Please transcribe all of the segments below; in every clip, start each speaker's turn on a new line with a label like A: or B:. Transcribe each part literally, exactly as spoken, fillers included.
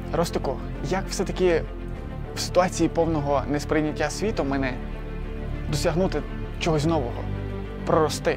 A: Ростику, як все-таки в ситуації повного несприйняття світу мене досягнути чогось нового, прорости?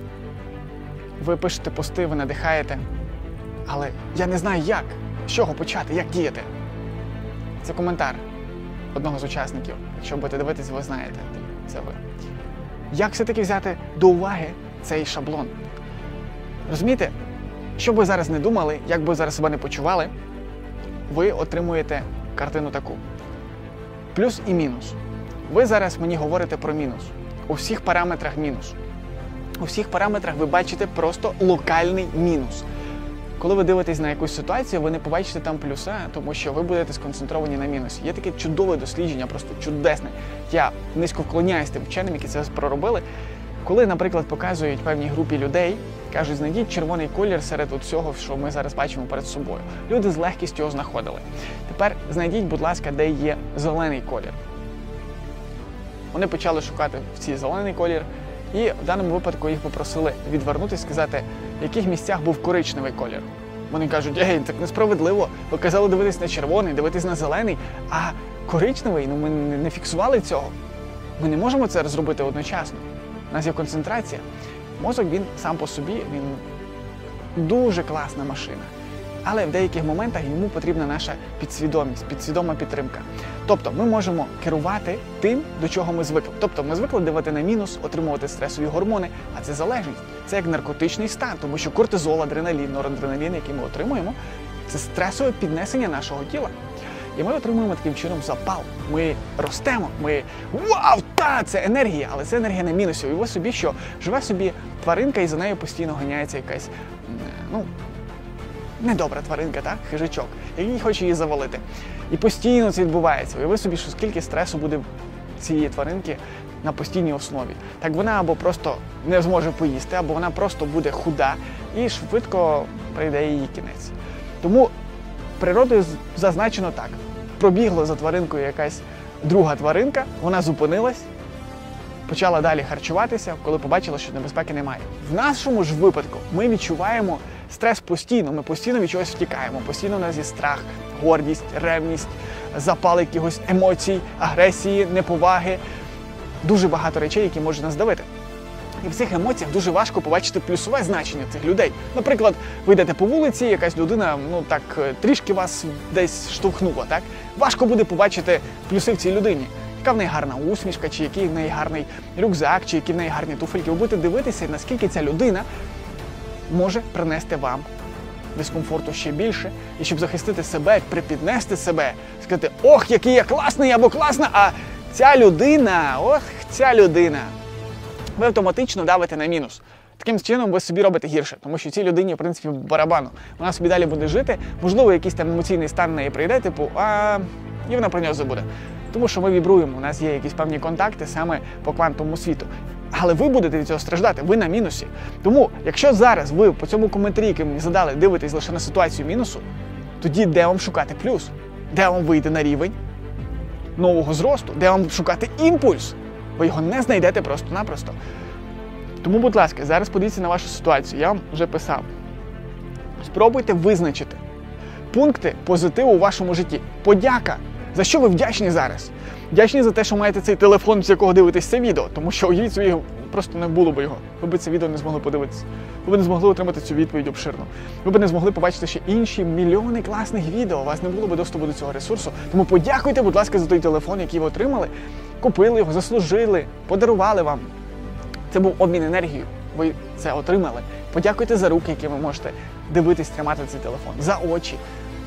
A: Ви пишете пости, ви надихаєте, але я не знаю як, з чого почати, як діяти. Це коментар одного з учасників. Якщо будете дивитися, ви знаєте, це ви. Як все-таки взяти до уваги цей шаблон? Розумієте, що б ви зараз не думали, як би ви зараз себе не почували, ви отримуєте картину таку. Плюс і мінус. Ви зараз мені говорите про мінус. У всіх параметрах мінус. У всіх параметрах ви бачите просто локальний мінус. Коли ви дивитесь на якусь ситуацію, ви не побачите там плюса, тому що ви будете сконцентровані на мінусі. Є таке чудове дослідження, просто чудесне. Я низько вклоняюсь тим вченим, які це проробили. Коли, наприклад, показують певній групі людей, кажуть, знайдіть червоний колір серед усього, що ми зараз бачимо перед собою. Люди з легкістю його знаходили. Тепер знайдіть, будь ласка, де є зелений колір. Вони почали шукати в цій зелений колір, і в даному випадку їх попросили відвернутися, сказати, в яких місцях був коричневий колір. Вони кажуть, ей, так несправедливо, ви казали дивитись на червоний, дивитись на зелений, а коричневий, ну ми не фіксували цього. Ми не можемо це зробити одночасно. У нас є концентрація. Мозок, він сам по собі, він дуже класна машина. Але в деяких моментах йому потрібна наша підсвідомість, підсвідома підтримка. Тобто ми можемо керувати тим, до чого ми звикли. Тобто ми звикли дивити на мінус, отримувати стресові гормони, а це залежність. Це як наркотичний стан, тому що кортизол, адреналін, норадреналін, який ми отримуємо, це стресове піднесення нашого тіла. І ми отримуємо таким чином запал. Ми ростемо, ми вау, та, це енергія, але це енергія на мінусі. Уяви собі, що живе собі тваринка і за нею постійно ганяється якась, ну, недобра тваринка, так? Хижачок, який хоче її завалити. І постійно це відбувається. Уяви собі, що скільки стресу буде цієї тваринки на постійній основі. Так вона або просто не зможе поїсти, або вона просто буде худа і швидко прийде її кінець. Тому природою зазначено так. Пробігла за тваринкою якась друга тваринка, вона зупинилась, почала далі харчуватися, коли побачила, що небезпеки немає. В нашому ж випадку ми відчуваємо стрес постійно, ми постійно від чогось втікаємо, постійно у нас є страх, гордість, ревність, запал якихось емоцій, агресії, неповаги. Дуже багато речей, які можуть нас давити. І в цих емоціях дуже важко побачити плюсове значення цих людей. Наприклад, ви йдете по вулиці, якась людина, ну так, трішки вас десь штовхнула, так? Важко буде побачити плюси в цій людині. Яка в неї гарна усмішка, чи який в неї гарний рюкзак, чи які в неї гарні туфельки. Ви будете дивитися, наскільки ця людина може принести вам дискомфорту ще більше. І щоб захистити себе, припіднести себе, сказати, ох, який я класний або класна, а ця людина, ох, ця людина. Ви автоматично давите на мінус. Таким чином ви собі робите гірше, тому що цій людині, в принципі, барабану. Вона собі далі буде жити, можливо, якийсь там емоційний стан на неї прийде, типу, а і вона про нього забуде. Тому що ми вібруємо, у нас є якісь певні контакти саме по квантовому світу. Але ви будете від цього страждати, ви на мінусі. Тому, якщо зараз ви по цьому коментарі, який мені задали, дивитесь лише на ситуацію мінусу, тоді де вам шукати плюс? Де вам вийти на рівень нового зросту? Де вам шукати імпульс? Ви його не знайдете просто-напросто. Тому, будь ласка, зараз подивіться на вашу ситуацію. Я вам вже писав. Спробуйте визначити пункти позитиву у вашому житті. Подяка. За що ви вдячні зараз? Вдячні за те, що маєте цей телефон, з якого дивитесь це відео. Тому що, уявіть собі, просто не було б його. Ви б це відео не змогли подивитися. Ви б не змогли отримати цю відповідь обширно. Ви б не змогли побачити ще інші мільйони класних відео. У вас не було б доступу до цього ресурсу. Тому подякуйте, будь ласка, за той телефон, який ви отримали. Купили його, заслужили, подарували вам. Це був обмін енергією. Ви це отримали. Подякуйте за руки, які ви можете дивитись, тримати цей телефон. За очі.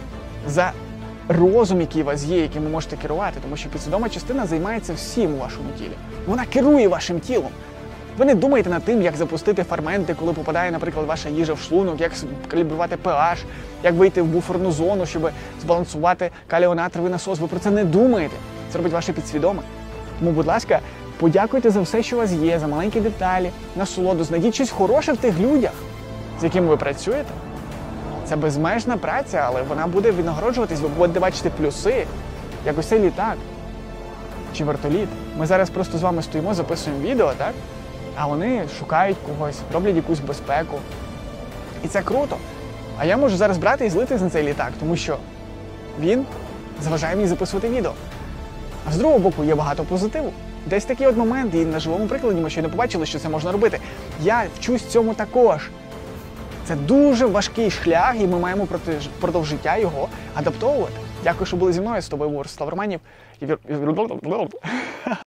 A: За розум, який у вас є, яким ви можете керувати. Тому що підсвідома частина займається всім у вашому тілі. Вона керує вашим тілом. Ви не думаєте над тим, як запустити ферменти, коли попадає, наприклад, ваша їжа в шлунок, як калібрувати pH, як вийти в буферну зону, щоб збалансувати каліонатровий насос. Ви про це не думаєте. Це робить ваше підсвідоме. Тому, будь ласка, подякуйте за все, що у вас є, за маленькі деталі, насолоду. Знайдіть щось хороше в тих людях, з якими ви працюєте. Це безмежна праця, але вона буде винагороджуватись, ви будете бачити плюси, як ось цей літак чи вертоліт. Ми зараз просто з вами стоїмо, записуємо відео, так? А вони шукають когось, роблять якусь безпеку. І це круто. А я можу зараз брати і злитись на цей літак, тому що він заважає мені записувати відео. А з другого боку, є багато позитиву. Десь такий от момент, і на живому прикладі ми ще не побачили, що це можна робити. Я вчусь цьому також. Це дуже важкий шлях, і ми маємо впродовж життя його адаптовувати. Дякую, що були зі мною. З тобою був Ростислав Романів.